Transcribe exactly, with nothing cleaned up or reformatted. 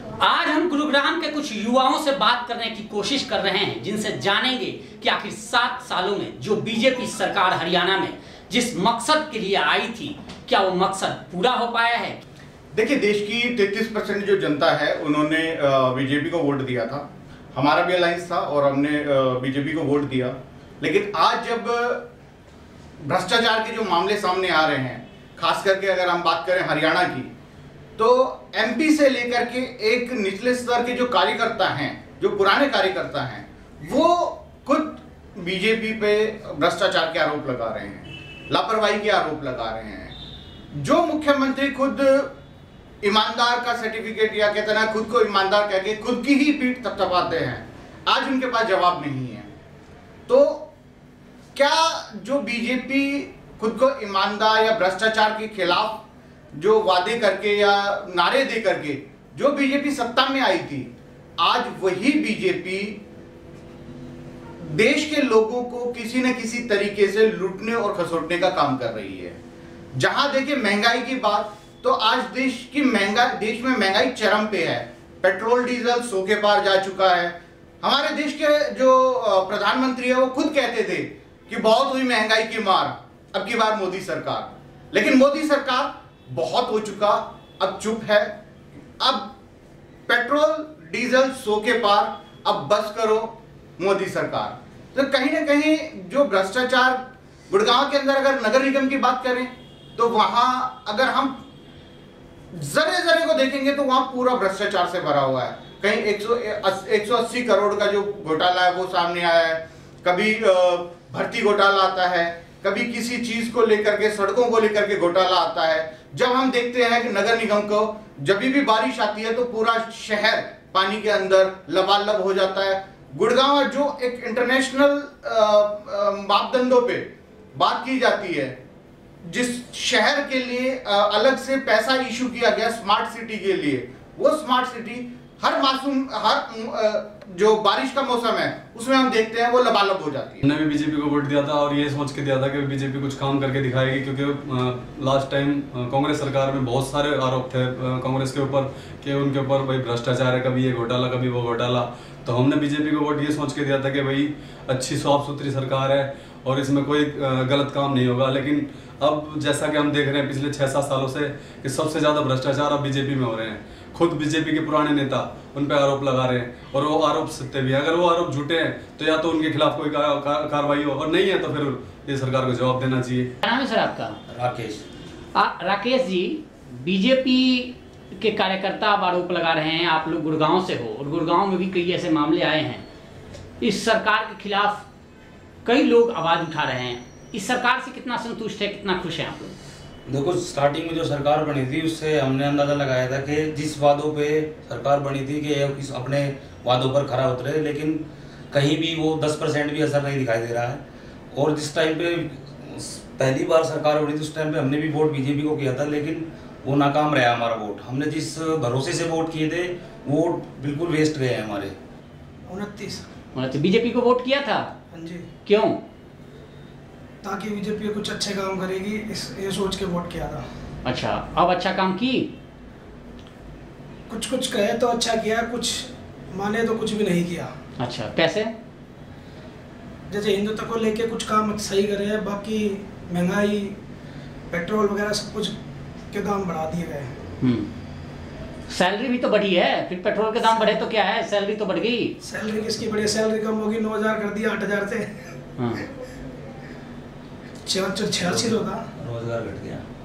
आज हम गुरुग्राम के कुछ युवाओं से बात करने की कोशिश कर रहे हैं, जिनसे जानेंगे कि आखिर सात सालों में जो बीजेपी सरकार हरियाणा में जिस मकसद के लिए आई थी, क्या वो मकसद पूरा हो पाया है। देखिए, देश की तैंतीस परसेंट जो जनता है उन्होंने बीजेपी को वोट दिया था। हमारा भी अलायंस था और हमने बीजेपी को वोट दिया। लेकिन आज जब भ्रष्टाचार के जो मामले सामने आ रहे हैं, खास करके अगर हम बात करें हरियाणा की, तो एमपी से लेकर के एक निचले स्तर के जो कार्यकर्ता हैं, जो पुराने कार्यकर्ता हैं, वो खुद बीजेपी पे भ्रष्टाचार के आरोप लगा रहे हैं, लापरवाही के आरोप लगा रहे हैं। जो मुख्यमंत्री खुद ईमानदार का सर्टिफिकेट या कहते ना खुद को ईमानदार कह के खुद की ही पीठ थपथपाते हैं, आज उनके पास जवाब नहीं है। तो क्या जो बीजेपी खुद को ईमानदार या भ्रष्टाचार के खिलाफ जो वादे करके या नारे दे करके जो बीजेपी सत्ता में आई थी, आज वही बीजेपी देश के लोगों को किसी न किसी तरीके से लूटने और खसोटने का काम कर रही है। जहां देखिए महंगाई की बात, तो आज देश की महंगाई देश में महंगाई चरम पे है। पेट्रोल डीजल सौ के पार जा चुका है। हमारे देश के जो प्रधानमंत्री है वो खुद कहते थे कि बहुत हुई महंगाई की मार, अब की बार मोदी सरकार। लेकिन मोदी सरकार बहुत हो चुका, अब चुप है। अब पेट्रोल डीजल सौ के पार, अब बस करो मोदी सरकार। तो कहीं ना कहीं जो भ्रष्टाचार गुड़गांव के अंदर, अगर नगर निगम की बात करें तो वहां अगर हम जरे जरे को देखेंगे तो वहां पूरा भ्रष्टाचार से भरा हुआ है। कहीं एक सौ अस्सी करोड़ का जो घोटाला है वो सामने आया है, कभी भर्ती घोटाला आता है, कभी किसी चीज को लेकर के, सड़कों को लेकर के घोटाला आता है। जब हम देखते हैं कि नगर निगम को जब भी बारिश आती है तो पूरा शहर पानी के अंदर लबालब हो जाता है। गुड़गांव जो एक इंटरनेशनल मापदंडों पे बात की जाती है, जिस शहर के लिए अलग से पैसा इशू किया गया स्मार्ट सिटी के लिए, वो स्मार्ट सिटी हर मासूम हर जो बारिश का मौसम है उसमें हम देखते हैं वो लबालब हो जाती है। हमने भी बीजेपी को वोट दिया था और ये सोच के दिया था कि बीजेपी कुछ काम करके दिखाएगी, क्योंकि लास्ट टाइम कांग्रेस सरकार में बहुत सारे आरोप थे कांग्रेस के ऊपर कि उनके ऊपर भाई भ्रष्टाचार है, कभी ये घोटाला कभी वो घोटाला। तो हमने बीजेपी को वोट ये सोच के दिया था कि भाई अच्छी साफ सुथरी सरकार है और इसमें कोई गलत काम नहीं होगा। लेकिन अब जैसा कि हम देख रहे हैं पिछले छः सात सालों से कि सबसे ज़्यादा भ्रष्टाचार अब बीजेपी में हो रहे हैं। खुद बीजेपी के पुराने नेता उन पे आरोप लगा रहे हैं और वो आरोप सत्य भी है। अगर वो आरोप झूठे हैं तो या तो उनके खिलाफ कोई कार्रवाई हो, और नहीं है तो फिर ये सरकार को जवाब देना चाहिए। क्या नाम है सर आपका? राकेश। आ, राकेश जी, बीजेपी के कार्यकर्ता अब आरोप लगा रहे हैं, आप लोग गुड़गांव से हो और गुड़गांव में भी कई ऐसे मामले आए हैं। इस सरकार के खिलाफ कई लोग आवाज उठा रहे हैं। इस सरकार से कितना संतुष्ट है, कितना खुश है आप लोग? देखो, स्टार्टिंग में जो सरकार बनी थी उससे हमने अंदाज़ा लगाया था कि जिस वादों पे सरकार बनी थी कि इस अपने वादों पर खरा उतरे, लेकिन कहीं भी वो दस परसेंट भी असर नहीं दिखाई दे रहा है। और जिस टाइम पे पहली बार सरकार बनी थी उस टाइम पे हमने भी वोट बीजेपी को किया था, लेकिन वो नाकाम रहा हमारा वोट। हमने जिस भरोसे से वोट किए थे वो बिल्कुल वेस्ट गए हैं हमारे। उनतीस उनतीस बीजेपी को वोट किया था? हाँ जी। क्यों? ताकि बीजेपी कुछ अच्छे काम करेगी, इस ये सोच के वोट किया था। अच्छा, अब अच्छा काम की? कुछ कुछ कहे तो अच्छा किया, कुछ माने तो कुछ भी नहीं किया। अच्छा, कैसे? जैसे हिंदुत्व को लेके कुछ काम सही करे हैं, बाकी महंगाई पेट्रोल वगैरह सब कुछ के दाम बढ़ा दिए गए। हम्म सैलरी भी तो बढ़ी है, फिर पेट्रोल के दाम बढ़े तो क्या है, सैलरी तो बढ़ गई। सैलरी किसकी बढ़ी? सैलरी कम होगी, नौ हजार कर दिया, आठ हजार से। हाँ, छियासी छियासी होता, रोजगार घट गया।